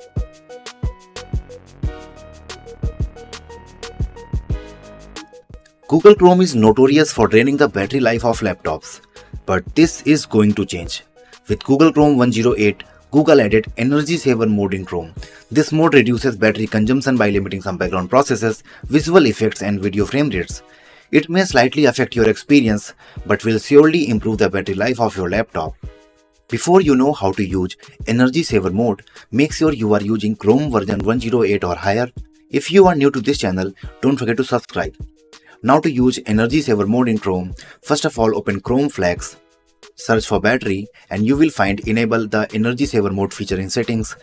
Google Chrome is notorious for draining the battery life of laptops, but this is going to change. With Google Chrome 108, Google added Energy Saver mode in Chrome. This mode reduces battery consumption by limiting some background processes, visual effects and video frame rates. It may slightly affect your experience, but will surely improve the battery life of your laptop. Before you know how to use Energy Saver mode, make sure you are using Chrome version 108 or higher. If you are new to this channel, don't forget to subscribe. Now to use Energy Saver mode in Chrome, first of all open Chrome Flex, search for battery and you will find enable the Energy Saver mode feature in settings.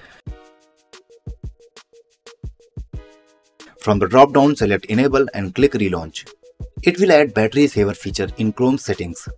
From the drop down select enable and click relaunch. It will add battery saver feature in Chrome settings.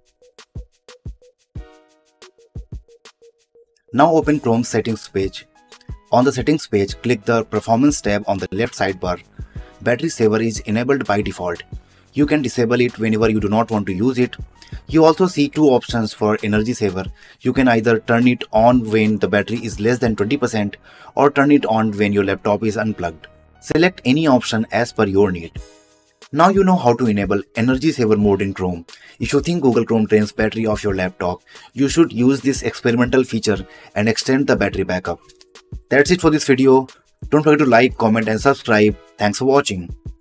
Now open Chrome settings page. On the settings page, click the performance tab on the left sidebar. Battery saver is enabled by default. You can disable it whenever you do not want to use it. You also see two options for Energy Saver. You can either turn it on when the battery is less than 20% or turn it on when your laptop is unplugged. Select any option as per your need. Now you know how to enable Energy Saver mode in Chrome. If you think Google Chrome drains battery of your laptop, you should use this experimental feature and extend the battery backup. That's it for this video. Don't forget to like, comment and subscribe. Thanks for watching.